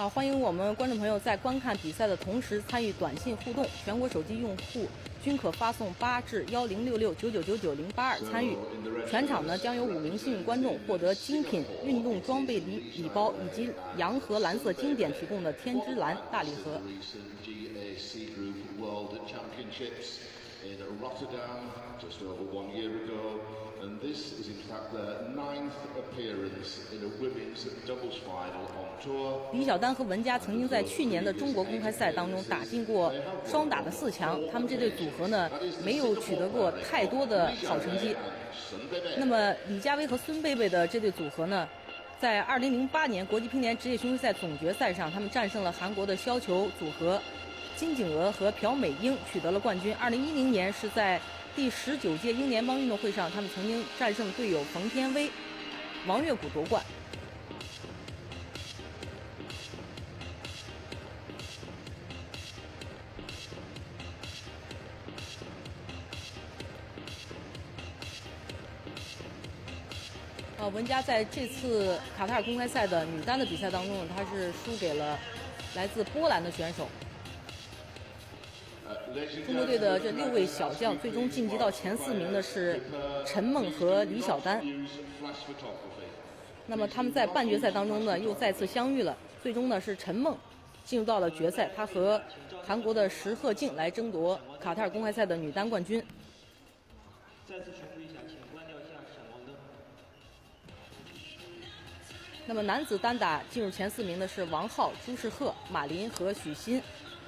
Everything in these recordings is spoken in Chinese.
欢迎我们观众朋友在观看比赛的同时参与短信互动，全国手机用户均可发送8至1066999082参与。全场呢将有5名幸运观众获得精品运动装备礼包以及洋河蓝色经典提供的天之蓝大礼盒。 In Rotterdam just over 1 year ago, and this is in fact their 9th appearance in a women's doubles final on tour. 李晓丹和文佳曾经在去年的中国公开赛当中打进过双打的4强，他们这对组合呢没有取得过太多的好成绩。那么李佳薇和孙贝贝的这对组合呢，在2008年国际乒联职业巡回赛总决赛上，他们战胜了韩国的削球组合金景娥和朴美英，取得了冠军。2010年是在第19届英联邦运动会上，他们曾经战胜队友冯天薇、王月谷夺冠。文佳在这次卡塔尔公开赛的女单的比赛当中，她是输给了来自波兰的选手。中国队的这6位小将最终晋级到前4名的是陈梦和李晓丹。那么他们在半决赛当中呢又再次相遇了，最终呢是陈梦进入到了决赛，她和韩国的石鹤静来争夺卡塔尔公开赛的女单冠军。 再次重复一下，请关掉一下闪光灯。 那么男子单打进入前4名的是王浩、朱世赫、马林和许昕。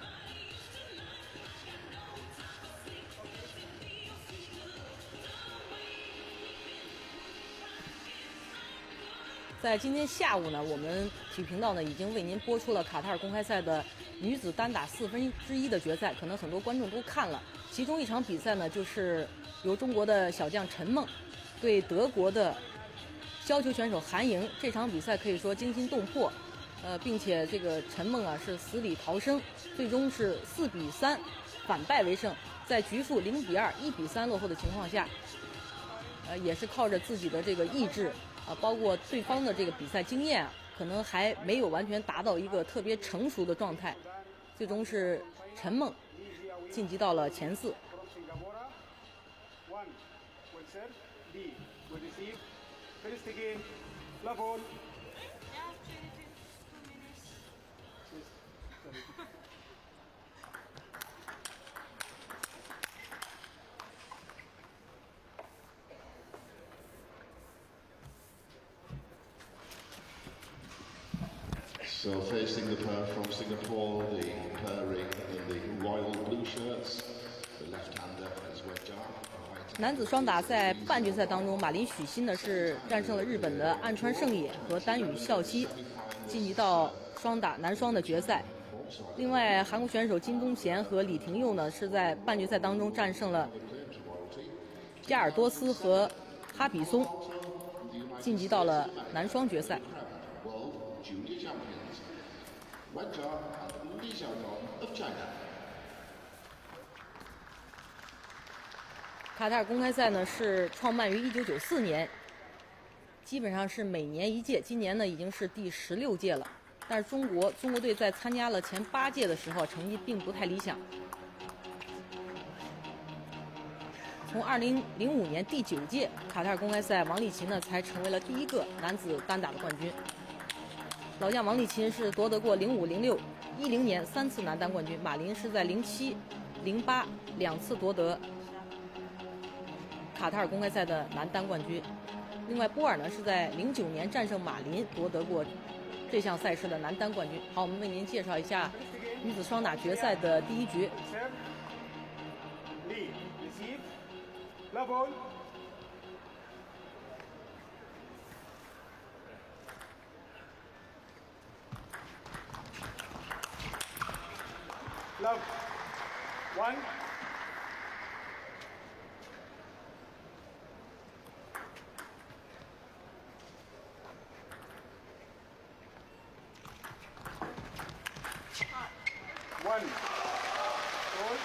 在今天下午呢，我们体育频道呢已经为您播出了卡塔尔公开赛的女子单打1/4的决赛，可能很多观众都看了。其中一场比赛呢，就是由中国的小将陈梦对德国的削球选手韩莹。这场比赛可以说惊心动魄，并且这个陈梦啊是死里逃生，最终是4比3反败为胜，在局数0比2、1比3落后的情况下，也是靠着自己的这个意志。包括对方的这个比赛经验可能还没有完全达到一个特别成熟的状态，最终是陈梦晋级到了前4。 So facing the pair from Singapore, the pairing in the royal blue shirts, the left-hander is Weja. 男子双打在半决赛当中，马林许昕呢是战胜了日本的岸川圣也和丹羽孝希，晋级到双打男双的决赛。另外，韩国选手金东贤和李廷佑呢是在半决赛当中战胜了加尔多斯和哈比松，晋级到了男双决赛。卡塔尔公开赛呢是创办于1994年，基本上是每年1届，今年呢已经是第16届了。但是中国队在参加了前8届的时候，成绩并不太理想。从2005年第9届卡塔尔公开赛，王励勤呢才成为了第1个男子单打的冠军。老将王励勤是夺得过05、06、10年3次男单冠军，马林是在07、08 2次夺得卡塔尔公开赛的男单冠军。另外，波尔呢是在09年战胜马林，夺得过这项赛事的男单冠军。好，我们为您介绍一下女子双打决赛的第1局。 Love. 1. One. Hold.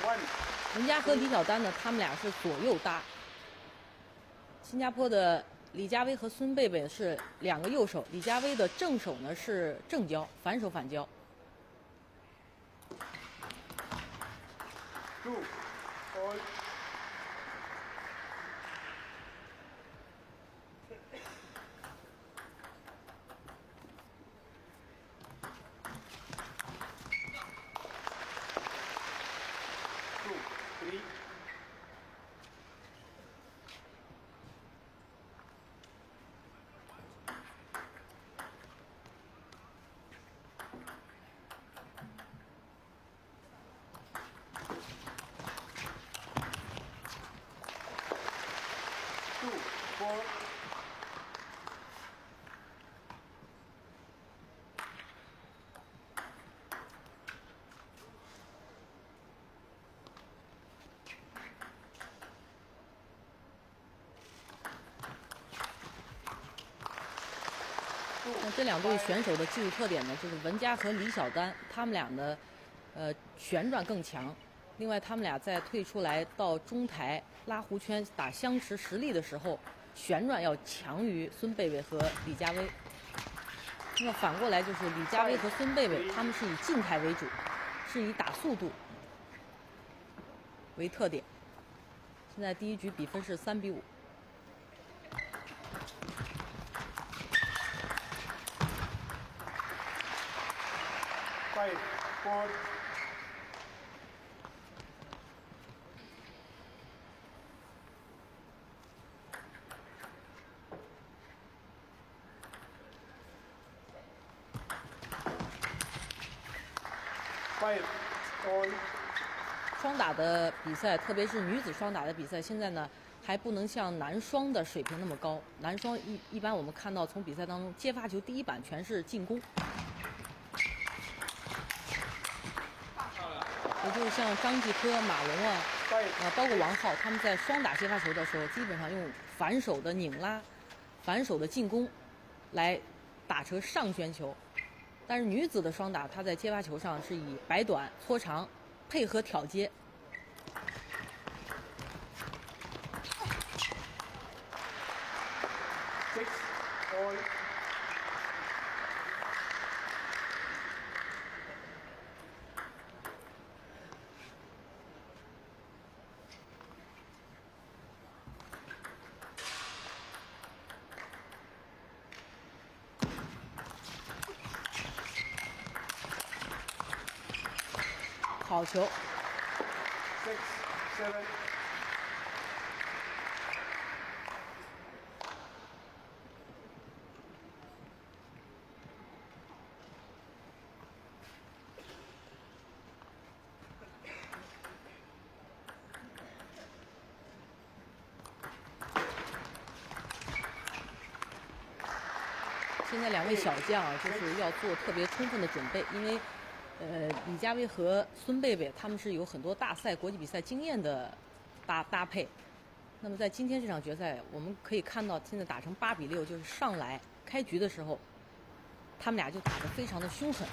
One. 文佳和李晓丹呢，他们俩是左右搭。新加坡的李佳薇和孙贝贝是两个右手，李佳薇的正手呢是正交，反手反交。 Two. All. Two. Three. Two. Four. 那这两对选手的技术特点呢，就是文佳和李晓丹，他们俩的旋转更强。另外，他们俩在退出来到中台拉弧圈打相持实力的时候，旋转要强于孙贝贝和李佳薇。那么反过来就是李佳薇和孙贝贝，他们是以静态为主，是以打速度为特点。现在第一局比分是3比5。 5. 4. Five. All. 双打的比赛，特别是女子双打的比赛，现在呢还不能像男双的水平那么高。男双一般我们看到从比赛当中接发球第一板全是进攻，也就是像张继科、马龙啊，包括王浩，他们在双打接发球的时候，基本上用反手的拧拉、反手的进攻来打成上旋球。但是女子的双打，她在接发球上是以摆短、搓长配合挑接。 6. All. 好球！ 6. 7. 现在两位小将啊，就是要做特别充分的准备，因为，李佳薇和孙贝贝他们是有很多大赛国际比赛经验的搭配。那么在今天这场决赛，我们可以看到，现在打成8比6，就是上来开局的时候，他们俩就打得非常的凶狠。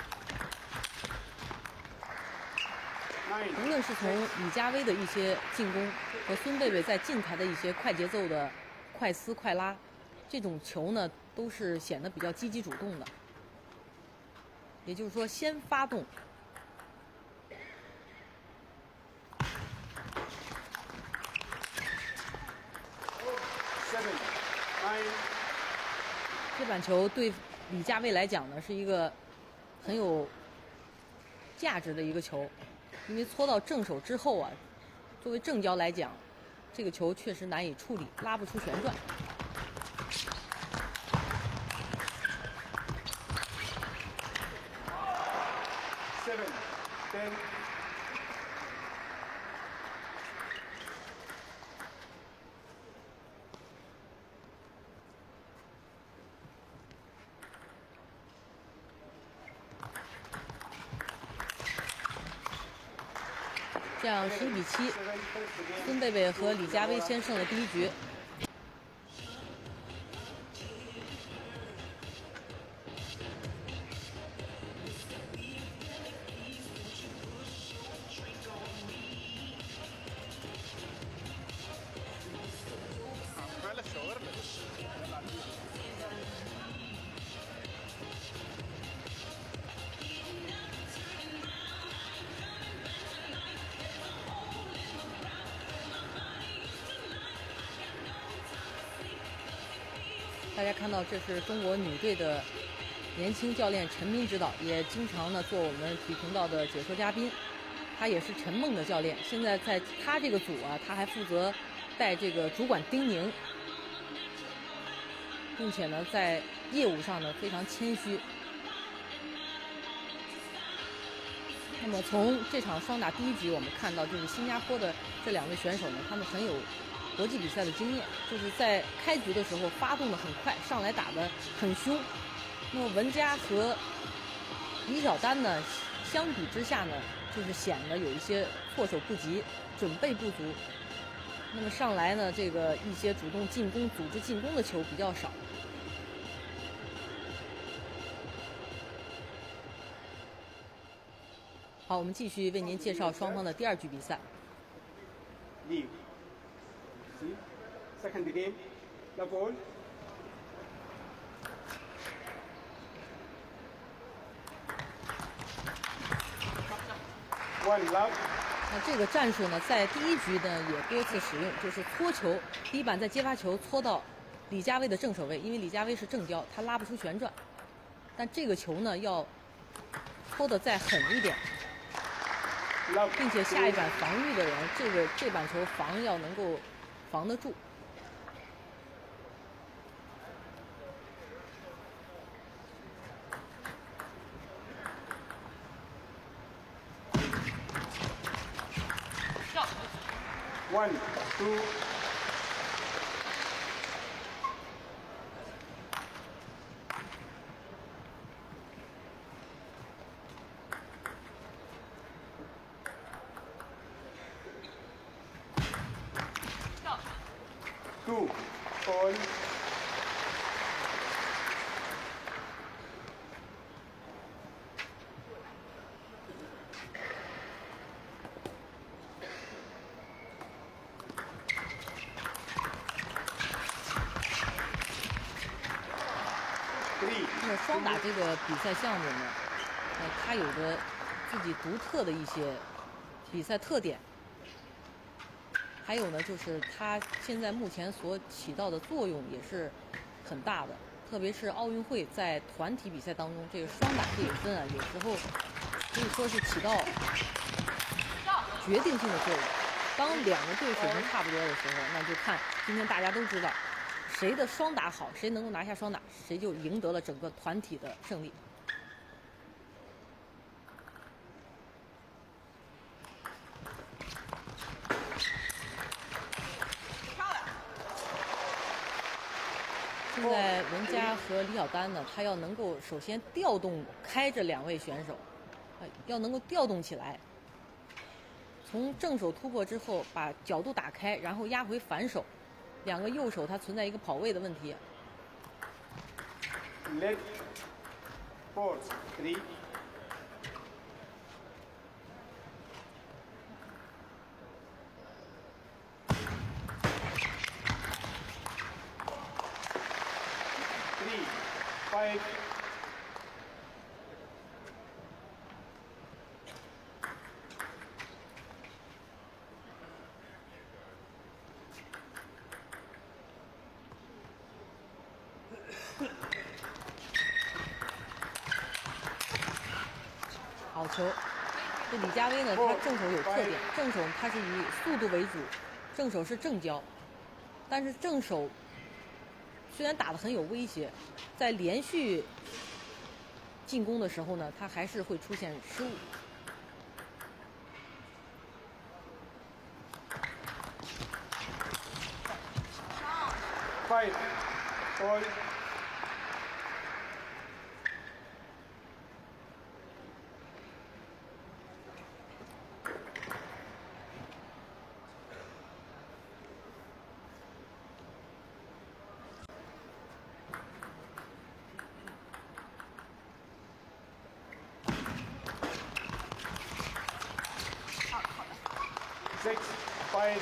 无论是从李佳薇的一些进攻和孙贝贝在近台的一些快节奏的快撕快拉，这种球呢都是显得比较积极主动的。也就是说，先发动。 7. 9. 这板球对李佳薇来讲呢，是一个很有价值的一个球，因为搓到正手之后啊，作为正交来讲，这个球确实难以处理，拉不出旋转。 7. 10. 这样11比7，孙贝贝和李佳薇先胜了第一局。 大家看到这是中国女队的年轻教练陈斌指导，也经常呢做我们体育频道的解说嘉宾。他也是陈梦的教练，现在在他这个组啊，他还负责带这个主管丁宁，并且呢在业务上呢非常谦虚。那么从这场双打第一局我们看到，就是新加坡的这2位选手呢，他们很有国际比赛的经验，就是在开局的时候发动的很快，上来打得很凶。那么文佳和李晓丹呢，相比之下呢，就是显得有一些措手不及，准备不足。那么上来呢，这个一些主动进攻、组织进攻的球比较少。好，我们继续为您介绍双方的第2局比赛。 Leave. See? Second game. Love all. One love. 那这个战术呢，在第1局呢也多次使用，就是搓球，第一板在接发球搓到李佳薇的正手位，因为李佳薇是正交，她拉不出旋转。但这个球呢，要搓得再狠一点，并且下一板防御的人，这板球防要能够防得住。 1, 2. Two, all. Three. 那么双打这个比赛项目呢，它有着自己独特的一些比赛特点。还有呢，就是它现在目前所起到的作用也是很大的，特别是奥运会在团体比赛当中，这个双打这一分啊，有时候可以说是起到决定性的作用。当2个队水平差不多的时候，那就看今天大家都知道，谁的双打好，谁能够拿下双打，谁就赢得了整个团体的胜利。现在文佳和李晓丹呢，他要能够首先调动开这2位选手，要能够调动起来。从正手突破之后，把角度打开，然后压回反手。2个右手它存在一个跑位的问题。 Left, 4, 3. Three, 5. 好球！这李佳薇呢，她正手有特点，正手她是以速度为主，正手是正交，但是正手虽然打得很有威胁，在连续进攻的时候呢，她还是会出现失误。 5, all. Six, 5.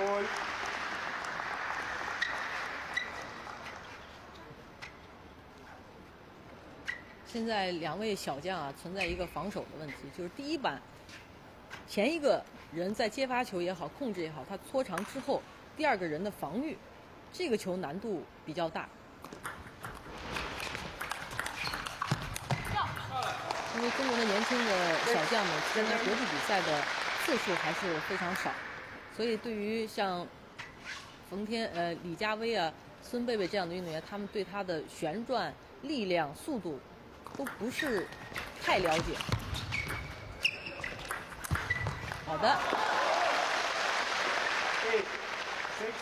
Ball. 现在两位小将啊存在一个防守的问题，就是第一板前一个人在接发球也好，控制也好，他搓长之后，第二个人的防御，这个球难度比较大。因为中国的年轻的小将们参加国际比赛的次数还是非常少，所以对于像李佳薇啊、孙贝贝这样的运动员，他们对他的旋转、力量、速度都不是太了解。好的。 8, 6.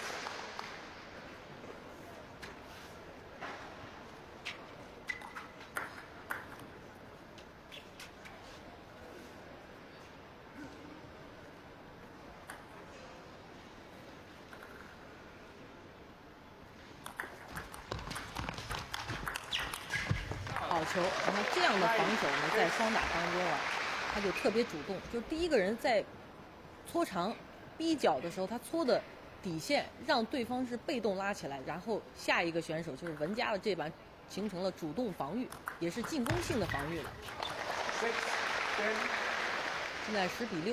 好球！然后这样的防守呢，在双打当中啊，他就特别主动。就是第一个人在搓长、逼脚的时候，他搓的底线让对方是被动拉起来，然后下一个选手就是文佳的这板形成了主动防御，也是进攻性的防御了。 6, 10. 现在10比6。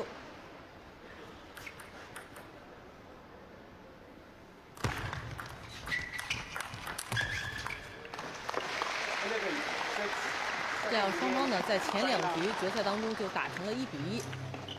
这样双方呢，在前两局决赛当中就打成了1比1。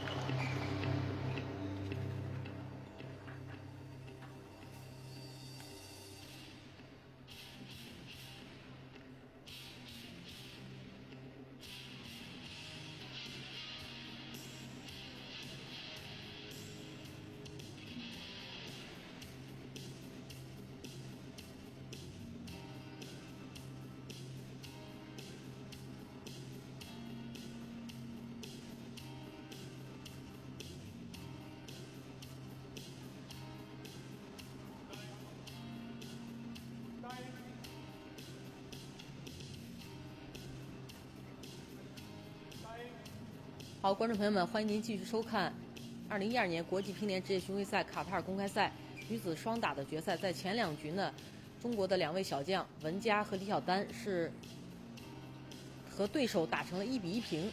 好，观众朋友们，欢迎您继续收看2012年国际乒联职业巡回赛卡塔尔公开赛女子双打的决赛。在前两局呢，中国的两位小将文佳和李晓丹是和对手打成了1比1平。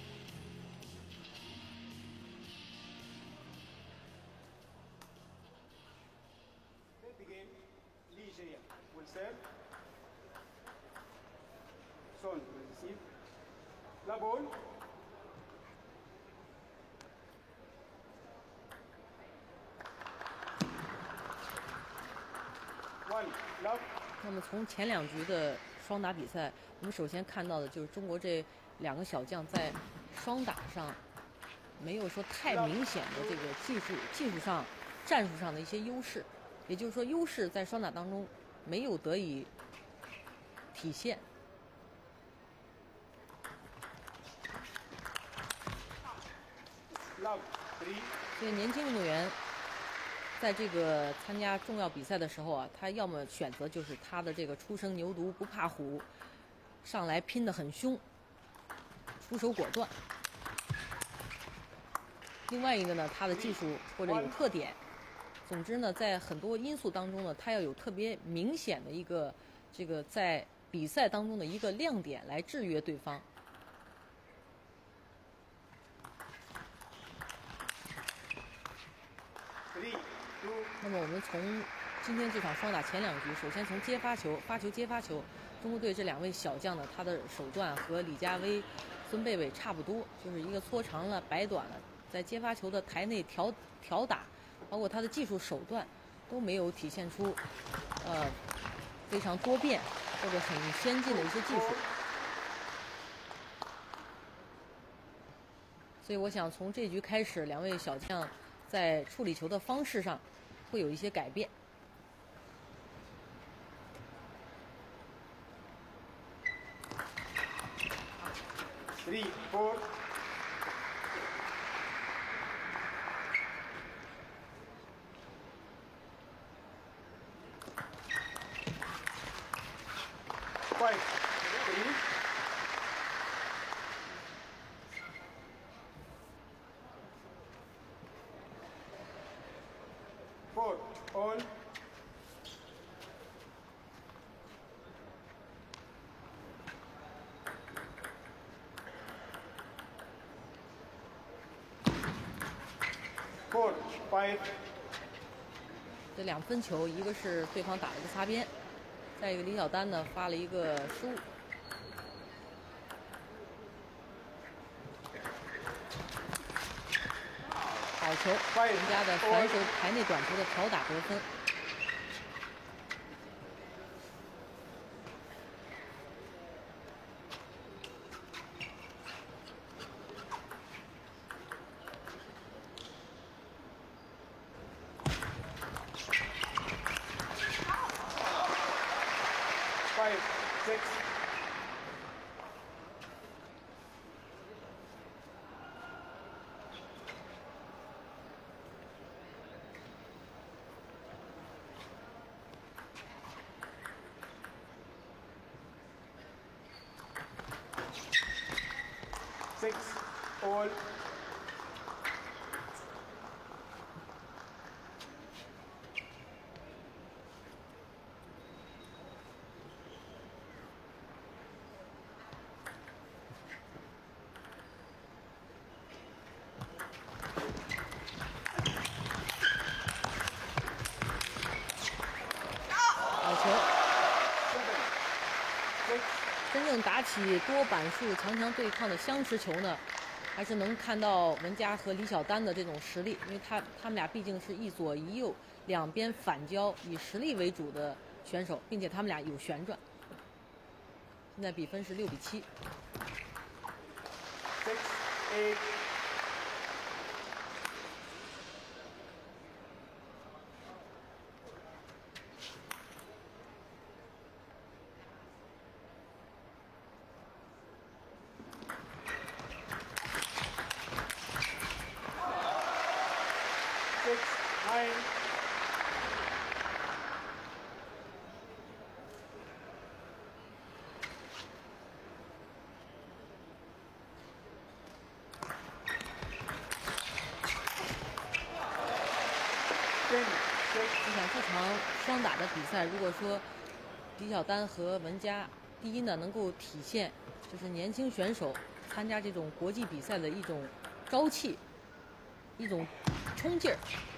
Son will receive. La ball. One, love. 那么从前两局的双打比赛，我们首先看到的就是中国这两个小将在双打上没有说太明显的这个技术上、战术上的一些优势，也就是说优势在双打当中没有得以体现。 所以年轻运动员在这个参加重要比赛的时候啊，他要么选择就是他的这个初生牛犊不怕虎，上来拼得很凶，出手果断；另外一个呢，他的技术或者有特点。总之呢，在很多因素当中呢，他要有特别明显的一个这个在比赛当中的一个亮点来制约对方。 那么我们从今天这场双打前两局，首先从接发球、接发球，中国队这两位小将呢，他的手段和李佳薇、孙贝贝差不多，就是一个搓长了、摆短了，在接发球的台内调打，包括他的技术手段都没有体现出非常多变或者很先进的一些技术。所以我想从这局开始，两位小将在处理球的方式上会有一些改变。 3, 4. Five, 3. 5. 这2分球，一个是对方打了个擦边，再一个李晓丹呢发了一个失误。好球，人家的反手台内短球的挑打得分。 5, 6. 6 all. 好球！真正打起多板数强强对抗的相持球呢，还是能看到文佳和李晓丹的这种实力，因为他们俩毕竟是一左一右两边反交，以实力为主的选手，并且他们俩有旋转。现在比分是6比7。 6, 8. 6, 9. 你想这场双打的比赛，如果说李晓丹和文佳，第一呢能够体现就是年轻选手参加这种国际比赛的一种朝气，一种冲劲儿。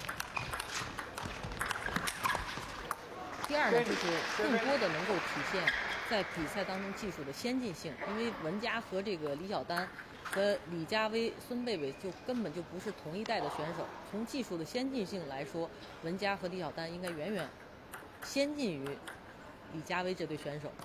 第二呢，就是更多的能够体现在比赛当中技术的先进性，因为文佳和这个李晓丹和李佳薇、孙贝贝就根本就不是同一代的选手。从技术的先进性来说，文佳和李晓丹应该远远先进于李佳薇这对选手。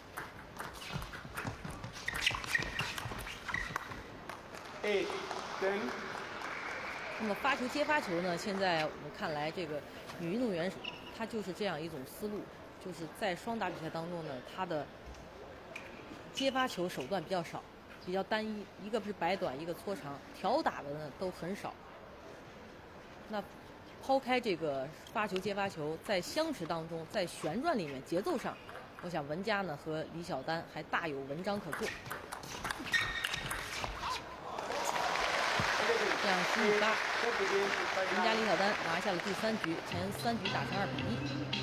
8, 10. 那么发球接发球呢？现在我们看来，这个女运动员她就是这样一种思路，就是在双打比赛当中呢，她的接发球手段比较少，比较单一，一个是摆短，一个搓长，挑打的呢都很少。那抛开这个发球接发球，在相持当中，在旋转里面节奏上，我想文佳呢和李晓丹还大有文章可做。这样15-8，文佳李晓丹拿下了第3局，前3局打成2比1。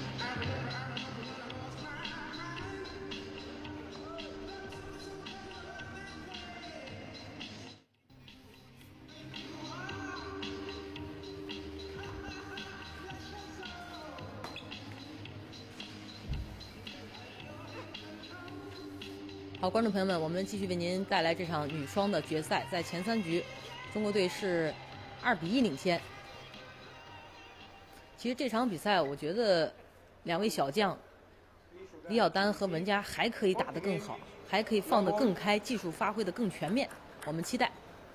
好，观众朋友们，我们继续为您带来这场女双的决赛。在前3局，中国队是2比1领先。其实这场比赛，我觉得2位小将李晓丹和文佳还可以打得更好，还可以放得更开，技术发挥得更全面。我们期待。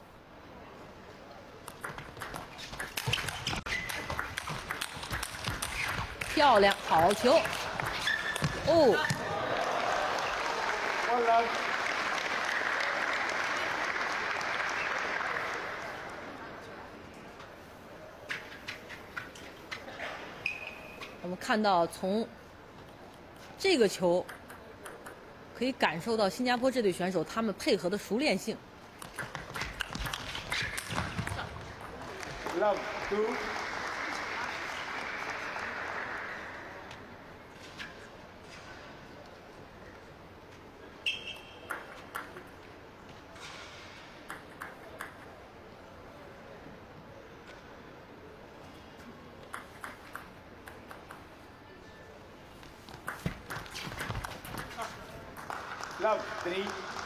漂亮，好球！哦。我们看到，从这个球可以感受到新加坡这队选手他们配合的熟练性。 Love 2. 我 Love, 3.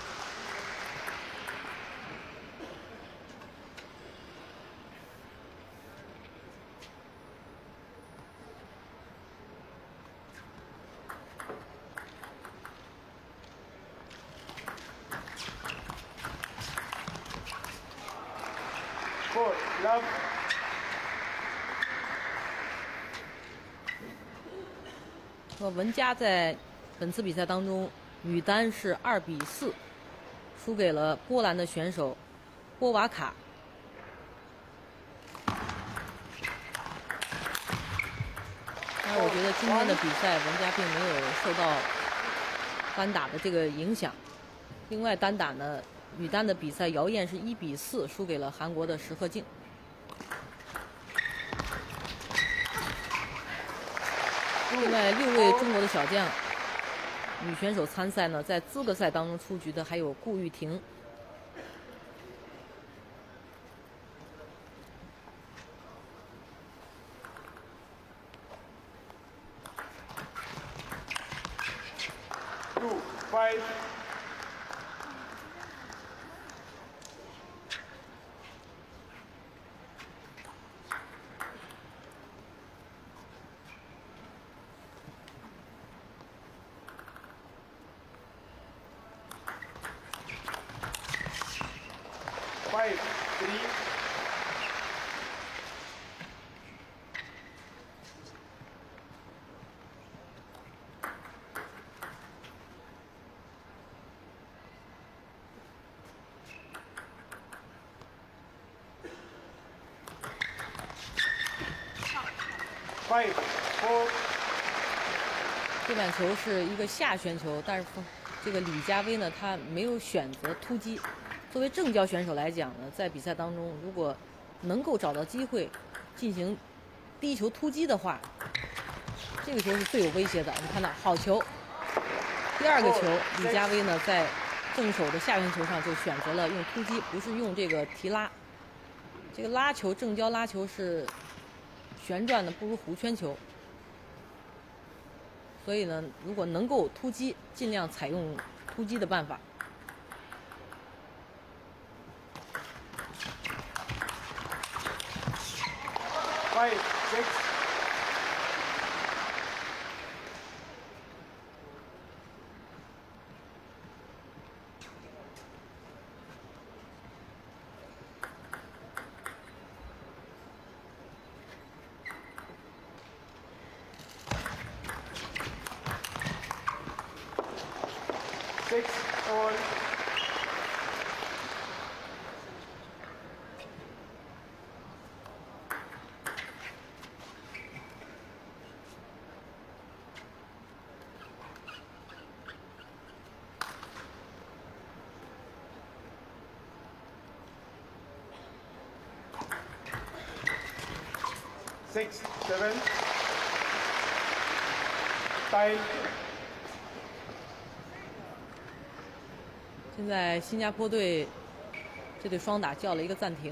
Four, love. 文佳在本次比赛当中，女单是2比4输给了波兰的选手波瓦卡。但是我觉得今天的比赛，文佳并没有受到单打的这个影响。另外，单打呢，女单的比赛，姚燕是1比4输给了韩国的石鹤静。另外6位中国的小将女选手参赛呢，在资格赛当中出局的还有顾玉婷。 2, 5. Five, 3. Five, 4. 这板球是一个下旋球，但是这个李佳薇呢，她没有选择突击。作为正交选手来讲呢，在比赛当中，如果能够找到机会进行低球突击的话，这个球是最有威胁的。你看到好球，第二个球，李佳薇呢在正手的下旋球上就选择了用突击，不是用这个提拉。这个拉球正交拉球是旋转的，不如弧圈球。所以呢，如果能够突击，尽量采用突击的办法。 5, 6. Six, all. 6, 7. Time. 现在新加坡队这对双打叫了一个暂停。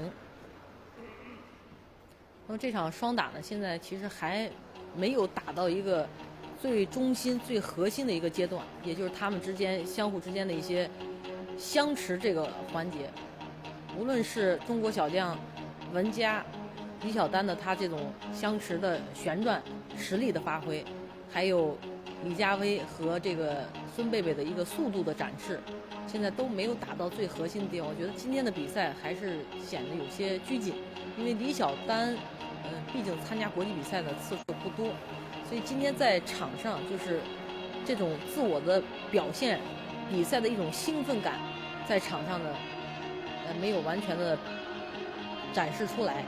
那么这场双打呢，现在其实还没有打到一个最中心、最核心的一个阶段，也就是他们之间相互之间的一些相持这个环节。无论是中国小将文佳、李晓丹的他这种相持的旋转实力的发挥，还有李佳薇和这个孙贝贝的一个速度的展示，现在都没有打到最核心的地方。我觉得今天的比赛还是显得有些拘谨，因为李晓丹，毕竟参加国际比赛的次数不多，所以今天在场上就是这种自我的表现，比赛的一种兴奋感，在场上呢，没有完全的展示出来。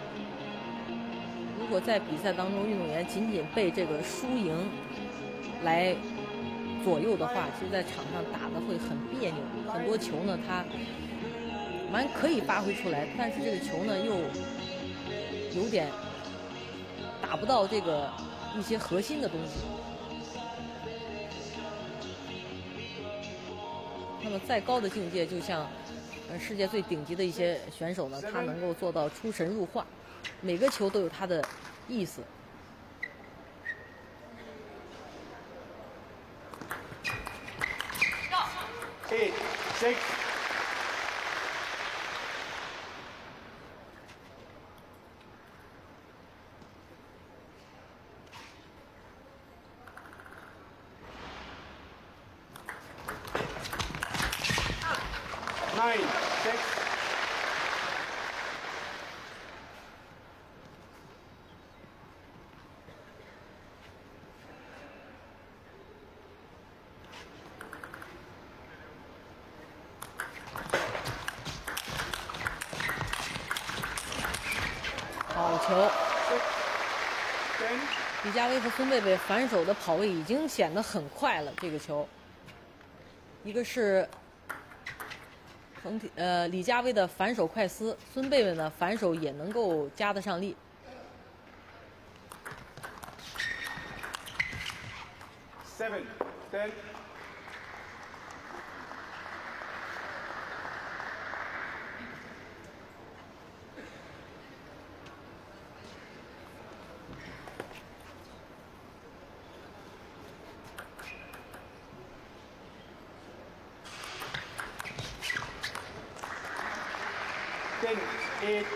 如果在比赛当中，运动员仅仅被这个输赢来左右的话，其实在场上打得会很别扭。很多球呢，它蛮可以发挥出来，但是这个球呢又有点打不到这个一些核心的东西。那么再高的境界，就像世界最顶级的一些选手呢，他能够做到出神入化，每个球都有它的意思。 6. 9, 6. 好球！ 6, 10. 李佳薇和孙贝贝反手的跑位已经显得很快了。这个球，一个是李佳薇的反手快撕，孙贝贝呢反手也能够加得上力。 7, 10. 10, 8.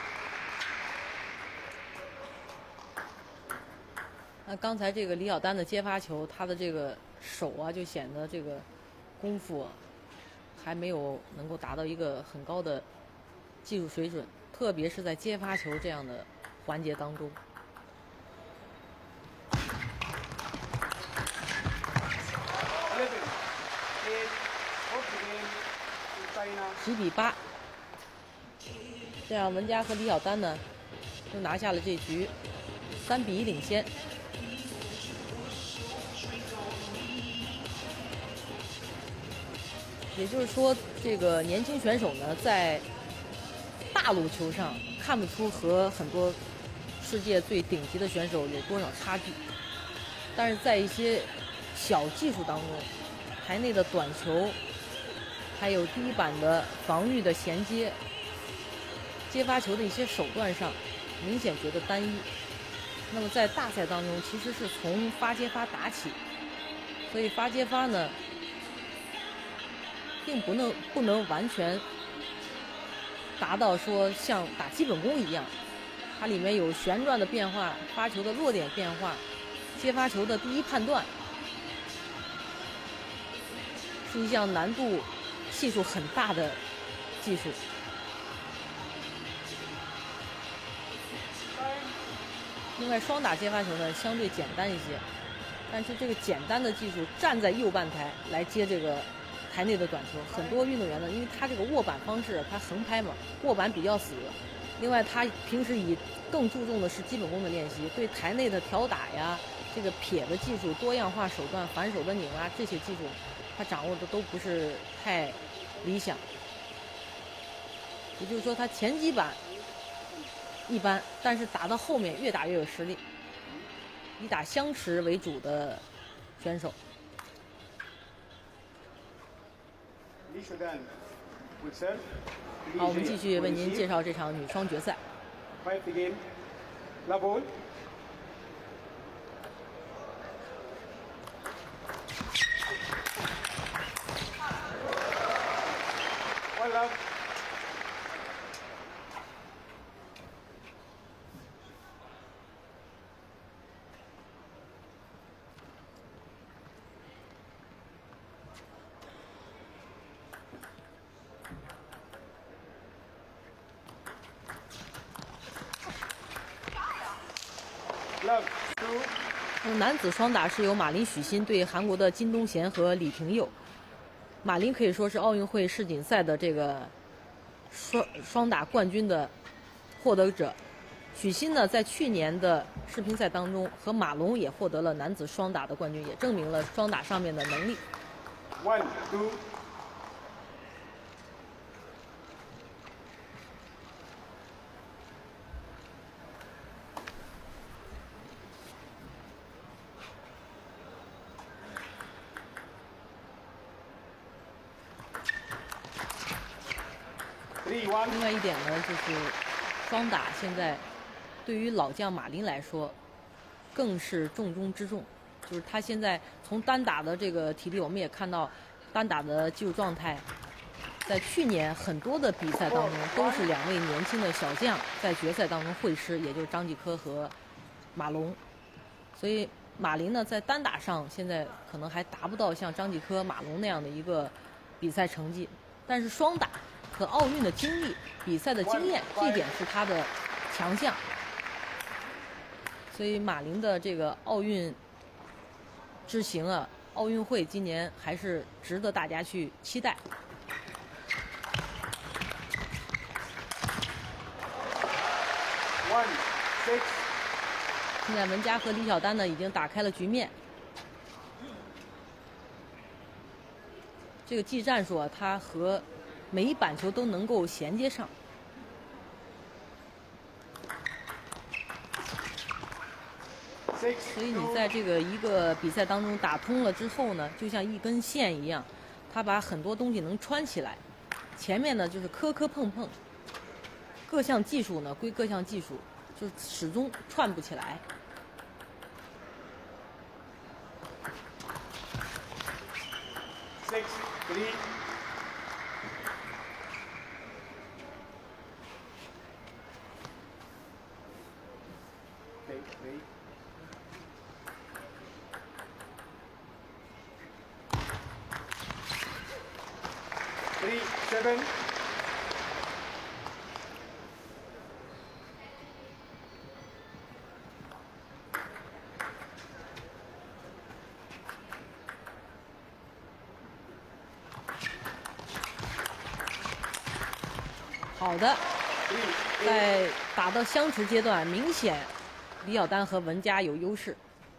那刚才这个李晓丹的接发球，他的这个手啊，就显得这个功夫还没有能够达到一个很高的技术水准，特别是在接发球这样的环节当中。 10比8，这样文佳和李晓丹呢，就拿下了这局，3比1领先。也就是说，这个年轻选手呢，在大陆球上看不出和很多世界最顶级的选手有多少差距，但是在一些小技术当中，台内的短球。 还有低板的防御的衔接、接发球的一些手段上，明显觉得单一。那么在大赛当中，其实是从发接发打起，所以发接发呢，并不能完全达到说像打基本功一样，它里面有旋转的变化、发球的落点变化、接发球的第一判断，是一项难度。 系数很大的技术。另外，双打接发球呢相对简单一些，但是这个简单的技术，站在右半台来接这个台内的短球，很多运动员呢，因为他这个握板方式，他横拍嘛，握板比较死。另外，他平时更注重的是基本功的练习，对台内的挑打呀，这个撇的技术、多样化手段、反手的拧啊这些技术。 他掌握的都不是太理想，也就是说，他前几板一般，但是打到后面越打越有实力，以打相持为主的选手。好，我们继续为您介绍这场女双决赛。 男子双打是由马林许昕对韩国的金东贤和李廷佑。马林可以说是奥运会世锦赛的这个双打冠军的获得者。许昕呢，在去年的世乒赛当中和马龙也获得了男子双打的冠军，也证明了双打上面的能力。 1, 2. 另外一点呢，就是双打现在对于老将马林来说，更是重中之重。就是他现在从单打的这个体力，我们也看到单打的技术状态在去年很多的比赛当中，都是2位年轻的小将在决赛当中会师，也就是张继科和马龙。所以马林呢，在单打上现在可能还达不到像张继科、马龙那样的一个比赛成绩，但是双打和奥运的经历、比赛的经验，这一点是他的强项。所以马林的这个奥运之行啊，奥运会今年还是值得大家去期待。现在文佳和李晓丹呢已经打开了局面。这个技战术啊，他和每一板球都能够衔接上。所以你在这个一个比赛当中打通了之后呢，就像一根线一样，他把很多东西能穿起来。前面呢就是磕磕碰碰，各项技术呢归各项技术，就是始终串不起来。 6-3。3-7。 好的，在打到相持阶段，明显李晓丹和文佳有优势。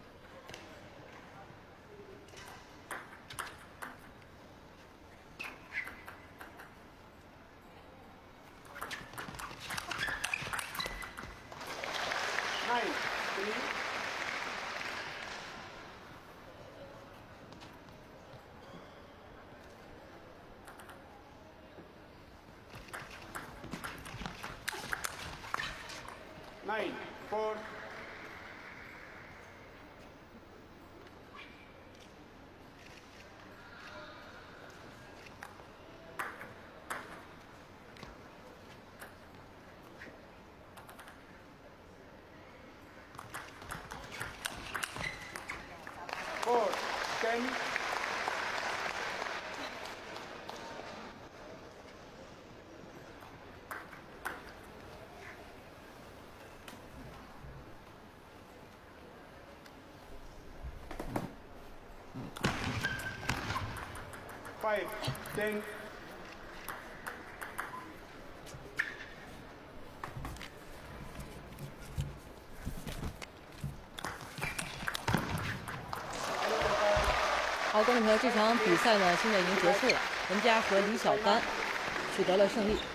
9-4。4-10。5-10。 好，观众朋友，这场比赛呢现在已经结束了，文佳和李晓丹取得了胜利。